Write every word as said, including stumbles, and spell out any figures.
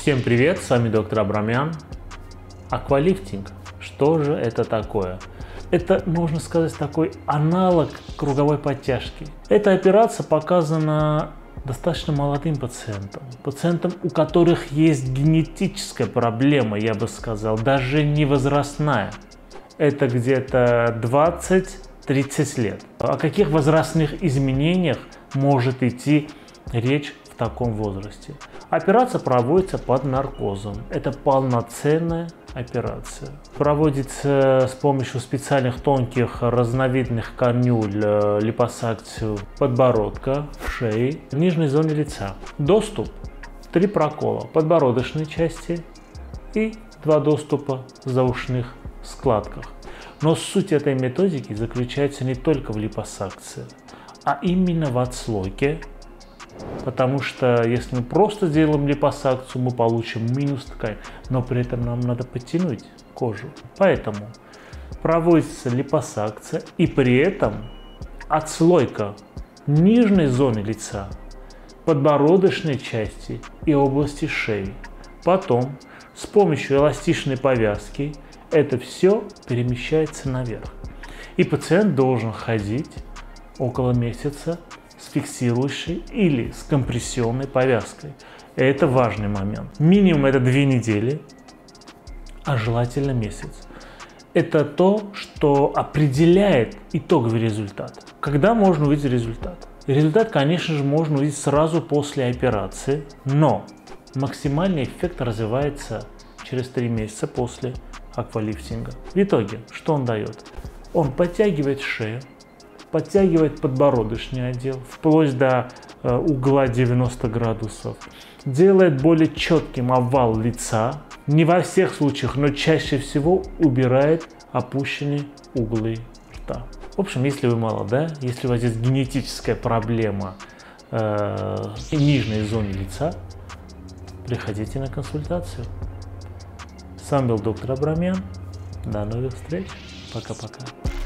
Всем привет, с вами доктор Абрамян. Аквалифтинг. Что же это такое? Это, можно сказать, такой аналог круговой подтяжки. Эта операция показана достаточно молодым пациентам. Пациентам, у которых есть генетическая проблема, я бы сказал, даже не возрастная. Это где-то двадцать-тридцать лет. О каких возрастных изменениях может идти речь в таком возрасте? Операция проводится под наркозом. Это полноценная операция. Проводится с помощью специальных тонких разновидных канюль липосакцию подбородка, шеи, в нижней зоне лица. Доступ – три прокола подбородочной части и два доступа в заушных складках. Но суть этой методики заключается не только в липосакции, а именно в отслойке. Потому что если мы просто сделаем липосакцию, мы получим минус ткань, но при этом нам надо подтянуть кожу. Поэтому проводится липосакция и при этом отслойка нижней зоны лица, подбородочной части и области шеи. Потом с помощью эластичной повязки это все перемещается наверх. И пациент должен ходить около месяца с фиксирующей или с компрессионной повязкой. Это важный момент. Минимум это две недели, а желательно месяц. Это то, что определяет итоговый результат. Когда можно увидеть результат? Результат, конечно же, можно увидеть сразу после операции, но максимальный эффект развивается через три месяца после аквалифтинга. В итоге, что он дает? Он подтягивает шею, подтягивает подбородочный отдел вплоть до э, угла девяносто градусов, делает более четким овал лица, не во всех случаях, но чаще всего убирает опущенные углы рта. В общем, если вы молодая, если у вас есть генетическая проблема э, в нижней зоне лица, приходите на консультацию. С вами был доктор Абрамян. До новых встреч. Пока-пока.